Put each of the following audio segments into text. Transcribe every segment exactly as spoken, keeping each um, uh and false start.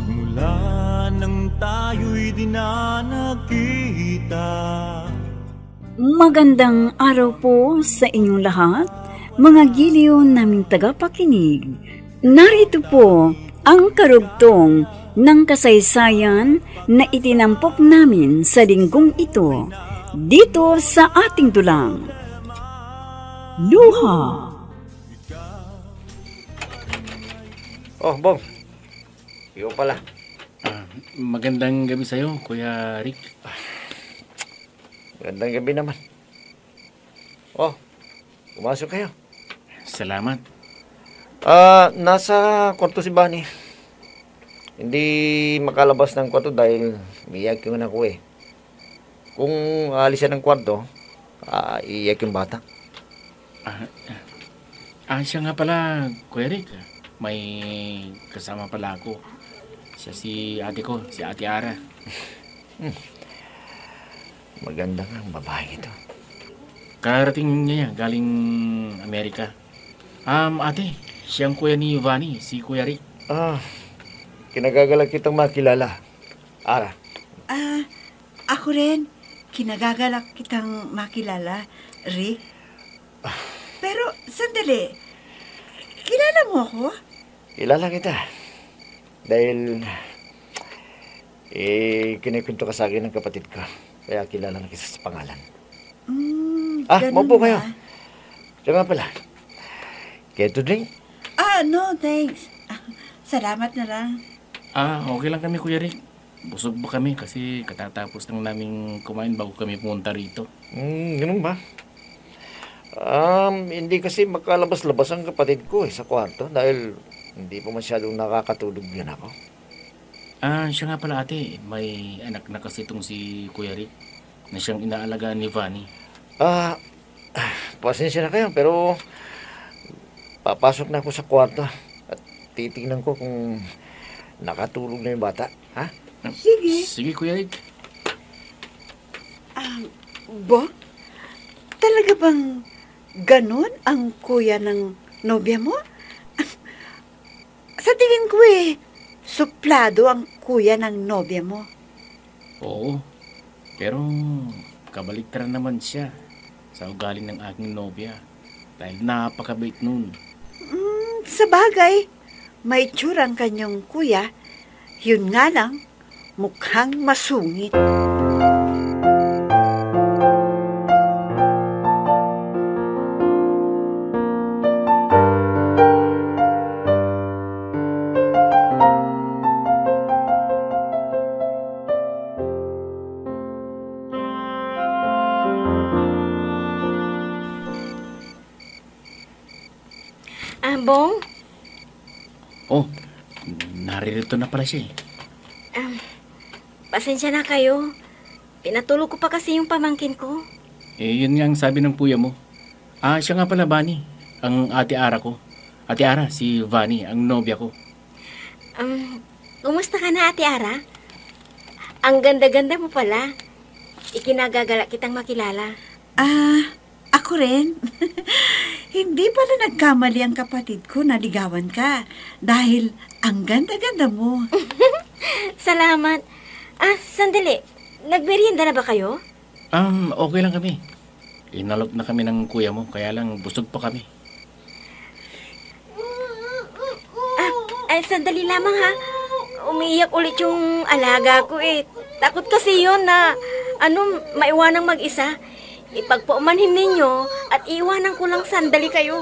Mula nang tayo'y di na nagkita. Magandang araw po sa inyong lahat, mga giliw naming tagapakinig. Narito po ang karugtong ng kasaysayan na itinampok namin sa linggong ito, dito sa ating dulang. Luha. Oh, Bong. Ikaw pala. Ah, magandang gabi sa'yo, Kuya Rick. Magandang gabi naman. Oh, pumasok kayo. Salamat. Ah, nasa kwarto si Bunny. Hindi makalabas ng kwarto dahil iiyak yung anak ko eh. Kung aalis siya ng kwarto, ah, iiyak yung bata. Ah, ah, siya nga pala, Kuya Rick. May kasama pala ako. Siya si ate ko, si Ate Ara. Hmm. Maganda nga ang babae ito. Karating niya galing Amerika. Um, ate, siyang kuya ni Vanny, si Kuya Rick. Ah, kinagagalak kitang makilala. Ara. Ah, ako rin. Kinagagalak kitang makilala, Rick. Pero, sandali. Kilala mo ako? Kilala kita. Dahil, eh, kinikwento ka sa akin ng kapatid ko. Kaya kilala na kita sa pangalan. Mm, Ah, ganun maupo kayo. ba? Siya nga pala. Kaya to drink? Ah, no, thanks. Ah, salamat na lang. Ah, okay lang kami, Kuya Rick. Busog ba kami kasi katatapos lang namin kumain bago kami pumunta rito. Hmm, ganun ba? Um, hindi kasi makalabas-labas ang kapatid ko eh, sa kwarto dahil hindi pa masyadong nakakatulog yan ako. Ah, siya nga pala ate, may anak na kasi itong si Kuya Rick na siyang inaalagaan ni Vanny. Ah, pasensya na kayo pero papasok na ako sa kwarto at titingnan ko kung nakatulog na yung bata. Ha? Sige. Sige, Kuya Rick. Ah, Bo? Talaga bang ganun ang kuya ng nobya mo? Sa tingin ko eh, suplado ang kuya ng nobya mo. Oo, pero kabaliktaran naman siya sa ugali ng aking nobya dahil napakabait nun. Mm, sa bagay, may tsurang kanyang kuya. Yun nga lang, mukhang masungit. Ah, Bong? Oh, naririto na pala siya eh. Um, pasensya na kayo. Pinatulog ko pa kasi yung pamangkin ko. Eh, yun nga ang sabi ng kuya mo. Ah, siya nga pala, Vanny, ang Ate Ara ko. Ate Ara, si Vanny, ang nobya ko. Um, kumusta ka na, Ate Ara? Ang ganda-ganda mo pala. Ikinagagalak kitang makilala. Ah, ako rin. Hindi pala nagkamali ang kapatid ko na ligawan ka dahil ang ganda-ganda mo. Salamat. Ah, sandali. Nagmerienda na ba kayo? Um, okay lang kami. Inalok na kami ng kuya mo, kaya lang busog pa kami. Ah, ay, sandali lamang ha. Umiiyak ulit yung alaga ko eh. Takot kasi yun na, ano, maiwanang mag-isa. Ipagpaumanhin ninyo at iwanan ko lang sandali kayo.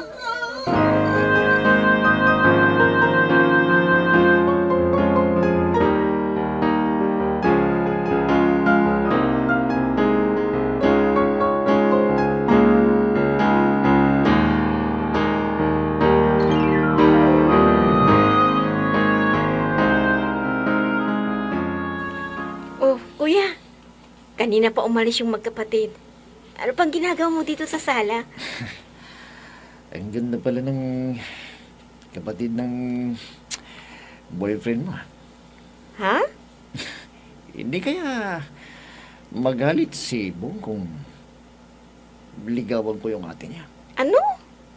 Oh, kuya. Kanina pa umalis yung magkapatid. Ano pang ginagawa mo dito sa sala? Ang ganda pala ng kapatid ng boyfriend mo. Ha? Hindi kaya magalit si Bong kung ligawan ko yung ate niya. Ano?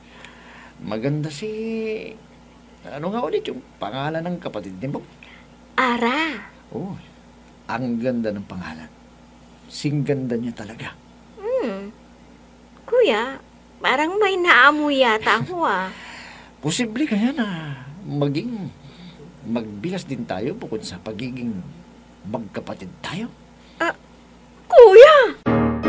Maganda si... Ano nga ulit yung pangalan ng kapatid ni Bong? Ara. Oh, ang ganda ng pangalan. Sing ganda niya talaga. Hmm. Kuya, parang may naamoy yata ako ah. Posible kaya na maging magbilas din tayo bukod sa pagiging magkapatid tayo. Kuya!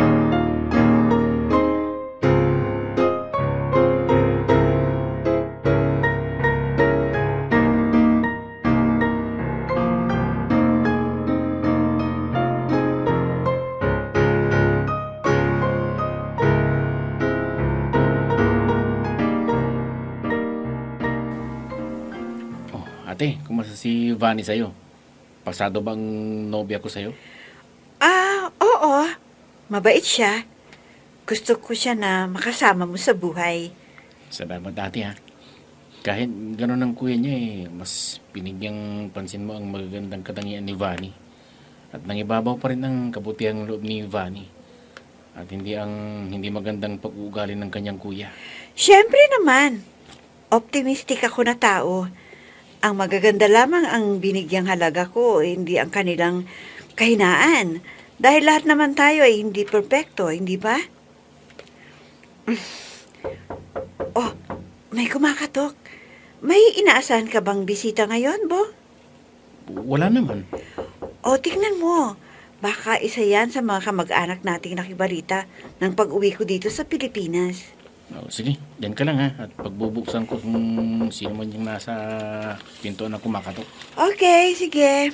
Oh, ate, kumusta si Vanny sa'yo? Pasado bang nobya ko sa'yo? Ah, oo. Mabait siya. Gusto ko siya na makasama mo sa buhay. Salamat ate ha. Kahit gano'n ang kuya niya eh, mas pinigyang pansin mo ang magagandang katangian ni Vanny. At nangibabaw pa rin ang kabutihang loob ni Vanny. At hindi ang hindi magandang pag-uugali ng kanyang kuya. Siyempre naman. Optimistic ako na tao. Ang magaganda lamang ang binigyang halaga ko, hindi ang kanilang kahinaan. Dahil lahat naman tayo ay hindi perpekto, hindi ba? Oh, may kumakatok. May inaasahan ka bang bisita ngayon, Bo? Wala naman. O, tingnan mo. Baka isa yan sa mga kamag-anak nating nakibalita ng pag-uwi ko dito sa Pilipinas. Oh, sige, yan ka lang ha. At pagbubuksan ko kung sino man yung nasa pintuan na kumakatok. Okay, sige.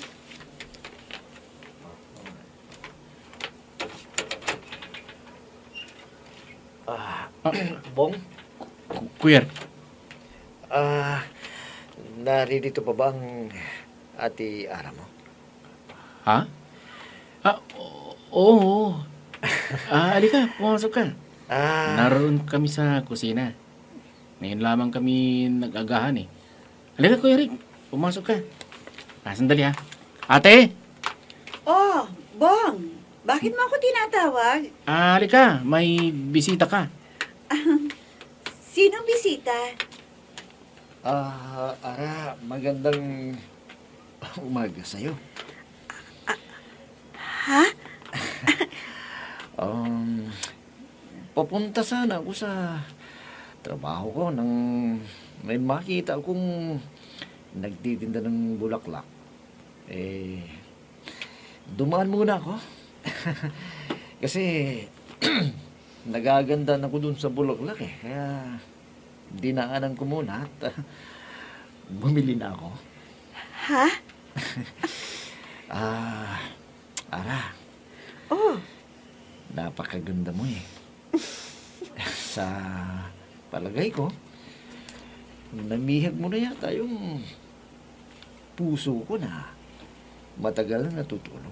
Ah, Ah, Bong, Ku- Kuya, ah, naririto pa ba ang ate Ara mo? ha? Ah, oo. oo. Ah, alika, pumasok ka. Ah, Naroon kami sa kusina. Ngayon lamang kami nag-agahan eh. Halika, Kuya Rick. Pumasok ka. Ah, sandali ha. Ate! Oh, Bong, bakit mo ako tinatawag? Ah, halika. May bisita ka. Sinong bisita? ah, Ara, magandang umaga sa'yo. Ha? Um, papunta sana ako sa trabaho ko nang may makita akong nagtitinda ng bulaklak. Eh, dumaan muna ako. Kasi nagaganda na ko dun sa bulaklak eh. Kaya dinaanan ko muna at uh, bumili na ako. Ha? Ah, Ara, Oh, napakaganda mo eh. Sa palagay ko, namihag mo na yata yung puso ko na matagal na natutulog.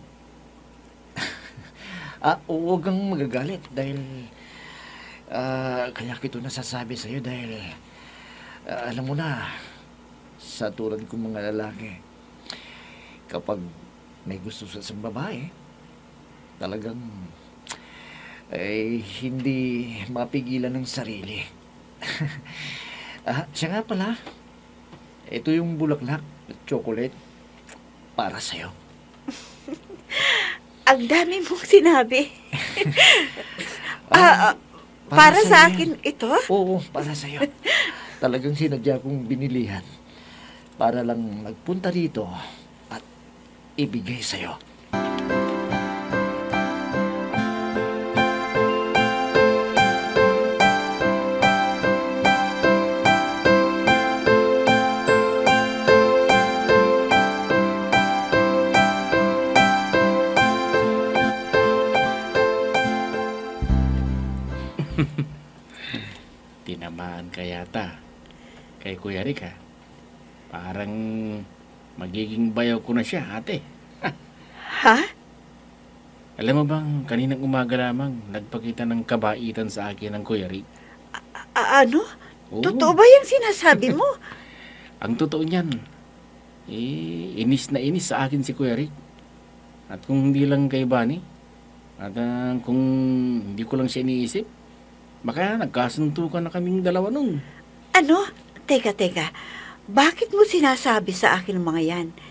ah, huwag kang magagalit dahil ah, kaya kito nasasabi sa'yo dahil ah, alam mo na, sa tulad kong mga lalaki, kapag may gusto sa isang babae, talagang ay hindi mapigilan ng sarili. ah, siya nga pala, ito yung bulaklak at chocolate para sa'yo. ang dami mong sinabi. Ah, ah, para sa'yo sa yan. akin ito? Oo, para sa'yo. Talagang sinadya kong binilihan para lang magpunta dito at ibigay sa'yo. Tinamaan ka yata. Kay Kuya Rick ha. Parang magiging bayaw ko na siya, ate. Ha? Alam mo bang kaninang umaga lamang nagpakita ng kabaitan sa akin ng Kuya Rick? A- ano? Oo. Totoo ba yung sinasabi mo? Ang totoo niyan, eh, inis na inis sa akin si Kuya Rick. At kung hindi lang kay Bunny, at ah, kung hindi ko lang siya iniisip, baka nagkasuntukan na kaming dalawa nun. Ano? Teka, teka. Bakit mo sinasabi sa akin ang mga yan?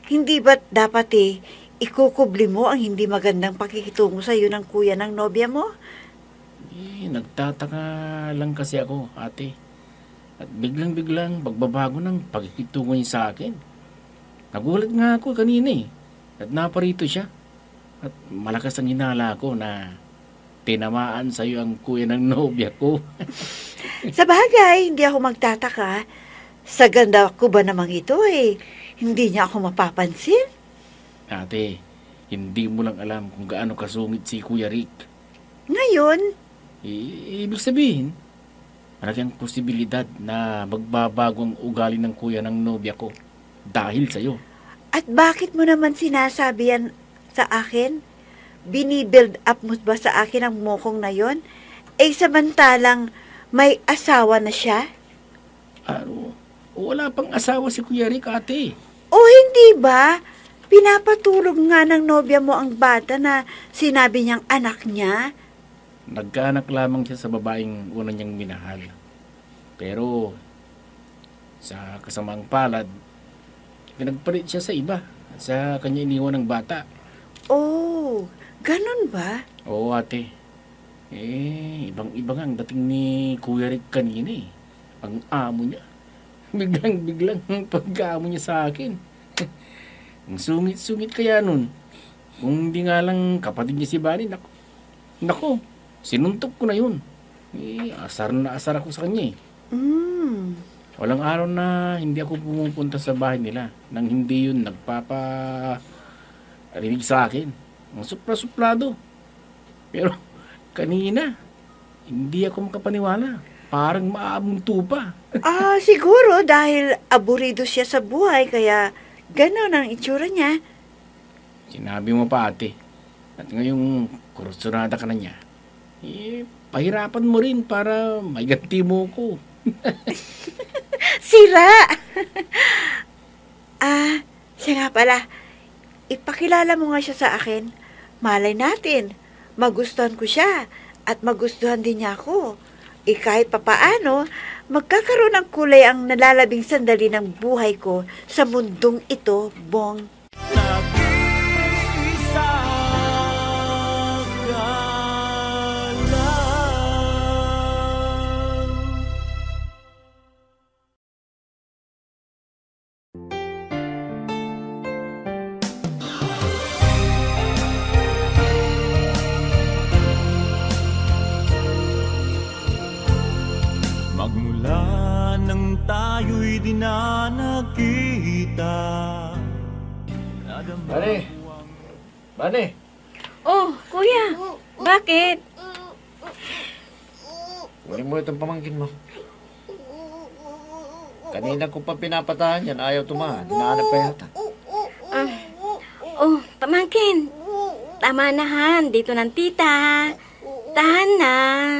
Hindi ba't dapat eh, ikukubli mo ang hindi magandang pakikitungo sa iyo ng kuya ng nobya mo? Eh, nagtataka lang kasi ako, ate. At biglang-biglang magbabago ng pakikitungo niya sa akin. Nagulat nga ako kanina eh. At naparito siya. At malakas ang hinala ko na tinamaan sa iyo ang kuya ng nobya ko. Sa bagay, hindi ako magtataka. Sa ganda ko ba namang ito eh, hindi niya ako mapapansin? Ate, hindi mo lang alam kung gaano kasungit si Kuya Rick. Ngayon, I- ibig sabihin, malaki ang posibilidad na magbabago ang ugali ng kuya ng nobya ko dahil sa'yo. at bakit mo naman sinasabi yan sa akin? Binibuild up mo ba sa akin ang mukong na yon? Eh samantalang may asawa na siya? Ano? Wala pang asawa si Kuya Rick, ate. O hindi ba? Pinapatulog nga ng nobya mo ang bata na sinabi niyang anak niya? Nagkaanak lamang siya sa babaeng una niyang minahal. Pero, sa kasamaang palad, pinagpalit siya sa iba at sa kanya iniwan ng bata. Oh, ganun ba? Oo, ate. Eh, ibang-ibang ang dating ni Kuya Rick kanina eh. Ang amo niya. Biglang-biglang ang pag-amo niya sa akin. Ang sungit-sungit kaya nun. Kung hindi nga lang kapatid niya si Bunny, nako, nako, sinuntok ko na yun. Eh, asar na asar ako sa kanya eh. Mm. Walang araw na hindi ako pumupunta sa bahay nila nang hindi yun nagpapa rinig sa akin. Ang supla-suplado. Pero kanina, hindi ako makapaniwala. Parang maabunto pa. Ah, siguro dahil aburido siya sa buhay kaya gano'n ang itsura niya. Sinabi mo pa, ate. At ngayong kursunada ka na niya, eh, pahirapan mo rin para maiganti mo ko. Sira! Ah, siya nga pala. Ipakilala mo nga siya sa akin. Malay natin, magustuhan ko siya at magustuhan din niya ako. Eh kahit papaano, magkakaroon ng kulay ang nalalabing sandali ng buhay ko sa mundong ito, Bong. Nag-iisa ka lang. Magmula nang tayo'y di na nakita. Bane! Bane! Oh, kuya, bakit? Kunin mo itong pamangkin mo. Kanina ko pa pinapatahan yan, ayaw tumahan. Hinahanap pa yata. Ah, oh, pamangkin. Tama na, Han. Dito ng tita. Tahan na.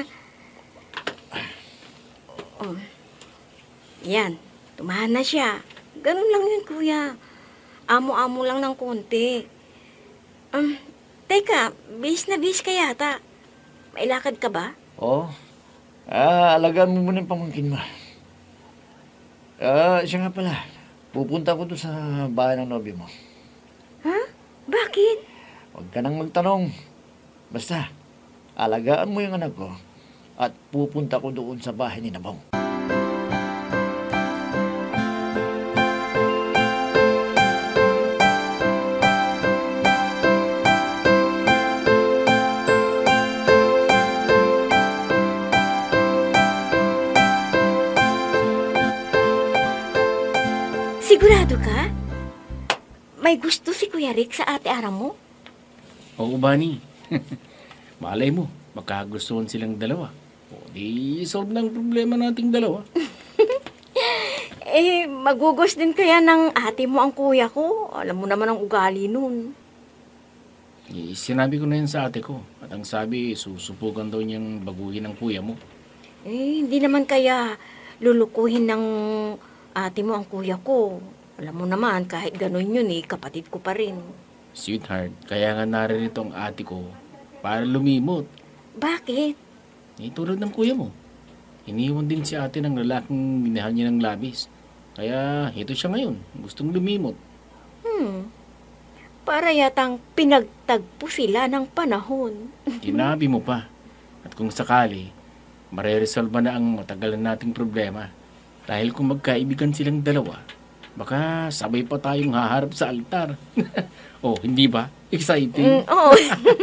Oh. Yan. Tumahan na siya. Ganun lang yun, kuya. Amo-amo lang ng konti. Um, teka, bis na bis ka yata. May lakad ka ba? Oo. Ah, alagaan mo muna yung pamangkin mo. Ah, siya nga pala. Pupunta ko doon sa bahay ng nobyo mo. Ha? Bakit? Huwag ka nang magtanong. Basta, alagaan mo yung anak ko at pupunta ko doon sa bahay ni Nabong. Sigurado ka? May gusto si Kuya Rick sa ate Ara mo? Oo, Bunny. Malay mo, magkagustuhan silang dalawa. O di solve ng problema nating dalawa. Eh, magugos din kaya ng ate mo ang kuya ko. Alam mo naman ang ugali nun. Eh, sinabi ko na yun sa ate ko. At ang sabi, susupukan daw niyang baguhin ang kuya mo. Eh, hindi naman kaya lulukuhin ng ate mo ang kuya ko. Alam mo naman, kahit ganun yun eh, kapatid ko pa rin. Sweetheart, kaya nga naririto ang ate ko para lumimot. Bakit? Eh, tulad ng kuya mo. Iniwan din si ate ng lalaking minahal niya ng labis. Kaya ito siya ngayon, gustong lumimot. Hmm, para yatang pinagtagpo sila ng panahon. Tinabi mo pa. At kung sakali, mareresolve na ang matagalan nating problema. Dahil kung magkaibigan silang dalawa, baka sabay pa tayong haharap sa altar. Oh, hindi ba? Exciting. Mm, oo.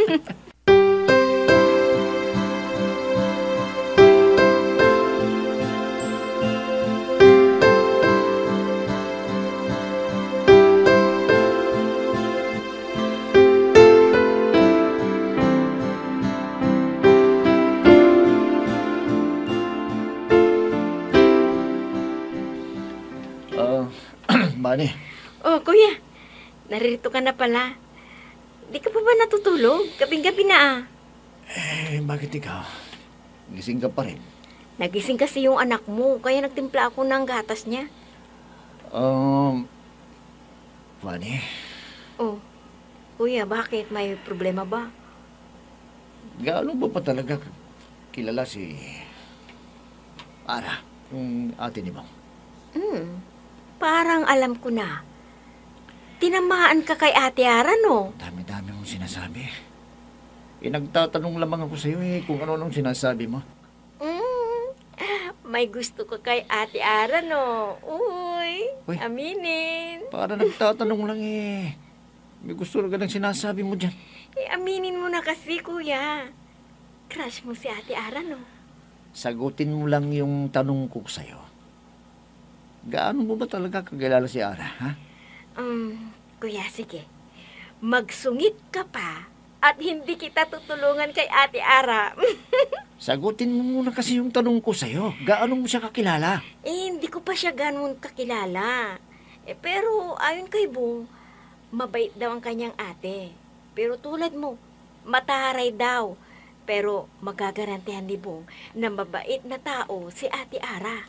Ah, Bani, Oh, kuya, naririto ka na pala. Di ka pa ba natutulog? Gabing-gabi na ah. eh, bakit ikaw? Gising ka pa rin. Nagising kasi yung anak mo, kaya nagtimpla ako ng gatas niya. Um, Bani, Oh, kuya, bakit? May problema ba? gaano ba pa talaga kilala si Ara, yung ate ni Bang? Hmm, parang alam ko na. Tinamaan ka kay Ate Ara, no? Dami-dami mong sinasabi. Eh, nagtatanong lamang ako sa'yo eh, kung ano nung sinasabi mo. Hmm, may gusto ka kay Ate Ara, no? Uy, Uy. aminin. Para nagtatanong lang eh. May gusto na ganang sinasabi mo dyan. Eh, aminin mo na kasi, kuya. Crush mo si Ate Ara, no? Sagutin mo lang yung tanong ko sa'yo. Gaano mo ba talaga kakilala si Ara, ha? Um, kuya, sige. Magsungit ka pa at hindi kita tutulungan kay Ate Ara. Sagutin mo muna kasi yung tanong ko sa'yo. Gaano mo siya kakilala? Eh, hindi ko pa siya ganun kakilala. Eh, pero ayon kay Bong, mabait daw ang kanyang ate. Pero tulad mo, mataray daw. Pero magagarantihan ni Bong na mabait na tao si Ate Ara.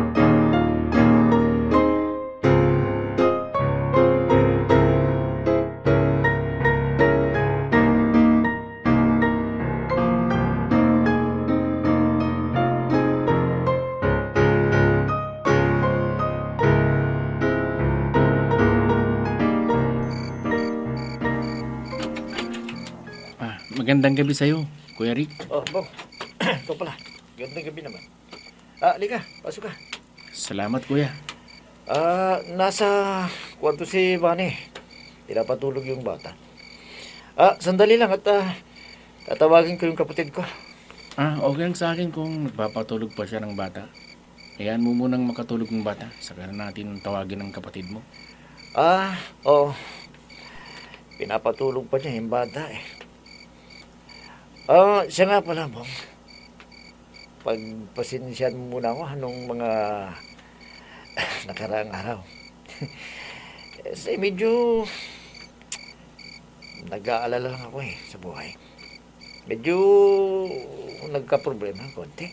Ah, magandang gabi sa'yo, Kuya Rick. Oh, Bong. Ito pala. Gandang gabi naman. Ah, lika. Pasok ka. Salamat, Kuya. Ah, nasa kwarto si Bani. Pinapatulog yung bata. Ah, sandali lang at ah, tatawagin ko yung kapatid ko. Ah, okay lang sa akin kung nagpapatulog pa siya ng bata. Hayaan mo munang makatulog ng bata. Saka na natin tawagin ng kapatid mo. Ah, oo. Pinapatulog pa niya yung bata eh. Ah, siya nga pala, Bong. Pagpasensyahan mo muna ako anong mga nakaraang araw. Kasi medyo nag-aalala lang ako eh sa buhay. Medyo nagka-problema konti.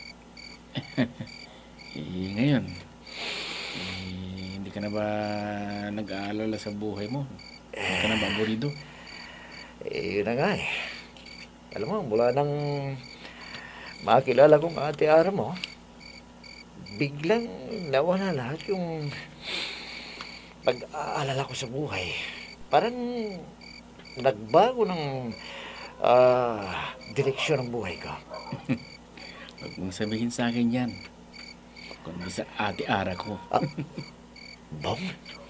Eh, ngayon, eh, hindi ka na ba nag-aalala sa buhay mo? Hindi ka na ba aburido? Eh, yun na nga eh. Alam mo, mula nang makilala kong Ate Ara mo, biglang nawala lahat yung pag-aalala ko sa buhay. Parang nagbago ng ah, direksyon ng buhay ko. Huwag mong sabihin sa akin yan. Kundi sa Ate Ara ko. Bong?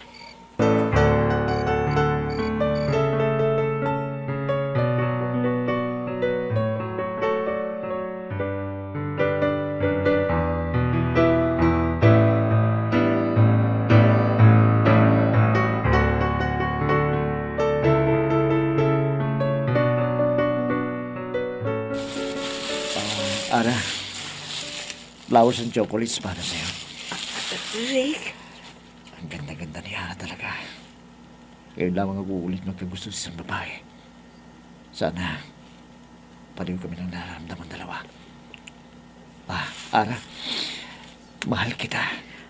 Ara, flowers and chocolates para sa'yo. Rick, Ang ganda-ganda ni Ara talaga. Ngayon lamang ako ulit magkagusto sa isang babae. Sana, pareho kami ng naramdaman dalawa. Ah, Ara, mahal kita.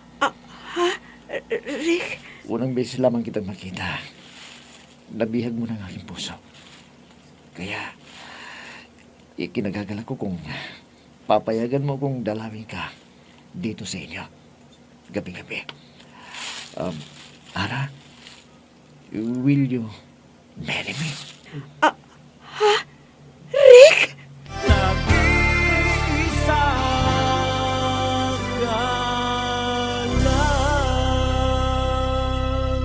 Rick, Unang beses lamang kitang makita. Nabihag mo ng aking puso. Kaya, ikinagagalak ko kung papayagan mo kung dalawin ka dito sa inyo. Gabi-gabi. Um, Ara, Will you marry me? Rick! Nag-iisa ka lang.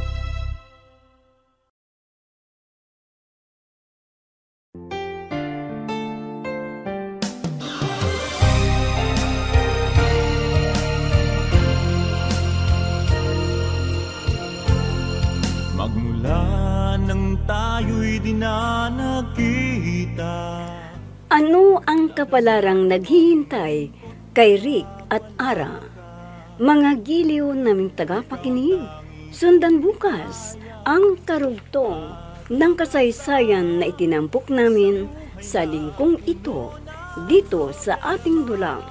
Magmula nang tayo'y di na nagkita. Ano ang kapalarang naghihintay kay Rick at Ara? Mga giliw naming tagapakinig, sundan bukas ang karugtong ng kasaysayan na itinampok namin sa lingkong ito dito sa ating dulang.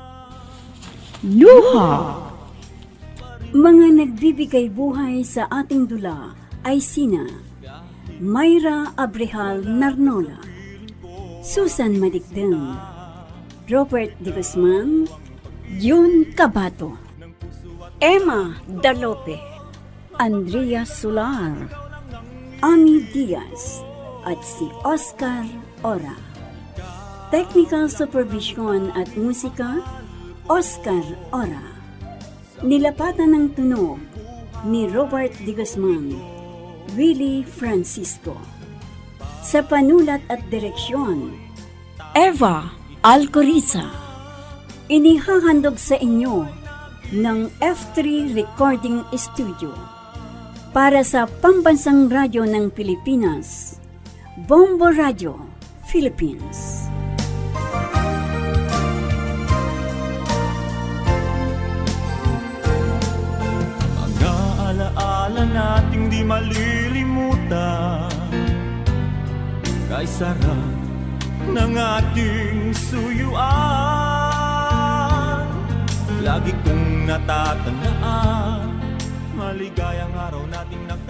Luha! Mga nagbibigay buhay sa ating dula ay sina Mayra Abrehal Narnola, Susan Madigdeng, Robert De Guzman, Jun Cabato, Emma Dalope, Andrea Solar, Ami Diaz, at si Oscar Ora. Technical Supervision at Musika, Oscar Ora. Nilapatan ng tunog ni Robert De Guzman, Willie Francisco. Sa panulat at direksyon, Eva Alcoriza. Inihahandog sa inyo ng F three Recording Studio para sa Pambansang Radyo ng Pilipinas, Bombo Radio, Philippines. Alaala nating di malilimutan, kay sarap ng ating suyuan. Lagi kong natatandaan, maligayang araw nating nakita.